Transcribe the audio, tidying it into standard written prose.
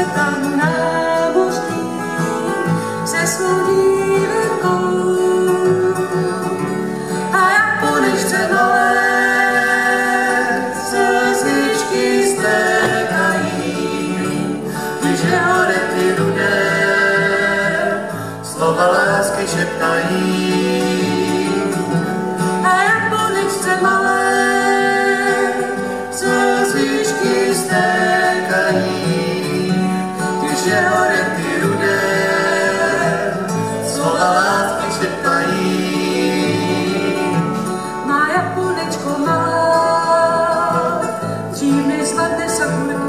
tam námořní se svou dívenkou. A Japonečce malé slzičky stékají, když je hore ty rudé slova lásky šeptají. A Japonečce malé slzičky stékají, když je hore ty rudé slova lásky šeptají. Má Japonečko malá, dřív než zvadne sakurka,